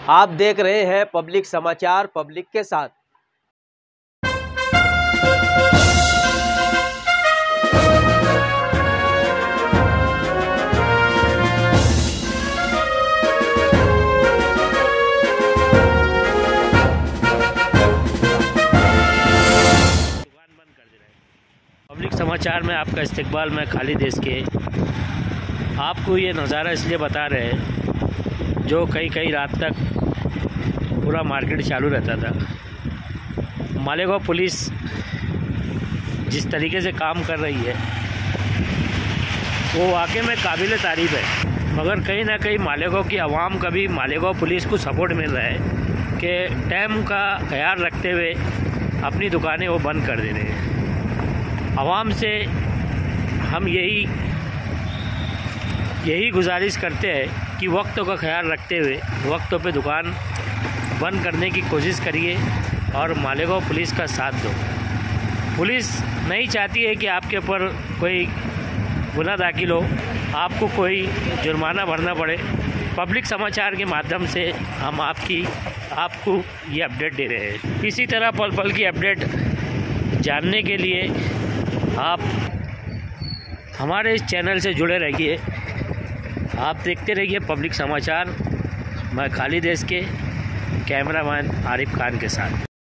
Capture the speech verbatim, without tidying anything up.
आप देख रहे हैं पब्लिक समाचार, पब्लिक के साथ। पब्लिक समाचार में आपका इस्तकबाल। मैं खालिद देश के आपको ये नज़ारा इसलिए बता रहे हैं जो कई कई रात तक पूरा मार्केट चालू रहता था। मालेगांव पुलिस जिस तरीके से काम कर रही है वो वाकई में काबिल तारीफ़ है, मगर कहीं ना कहीं मालेगांव की आवाम का भी मालेगांव पुलिस को सपोर्ट मिल रहा है कि टाइम का ख्याल रखते हुए अपनी दुकानें वो बंद कर दे रहे हैं। आवाम से हम यही यही गुजारिश करते हैं कि वक्तों का ख्याल रखते हुए वक्तों पे दुकान बंद करने की कोशिश करिए और मालेगांव पुलिस का साथ दो। पुलिस नहीं चाहती है कि आपके ऊपर कोई गुनाह दाखिल हो, आपको कोई जुर्माना भरना पड़े। पब्लिक समाचार के माध्यम से हम आपकी आपको ये अपडेट दे रहे हैं। इसी तरह पल पल की अपडेट जानने के लिए आप हमारे इस चैनल से जुड़े रहिए। आप देखते रहिए पब्लिक समाचार। मैं खालिद देश के कैमरामैन आरिफ खान के साथ।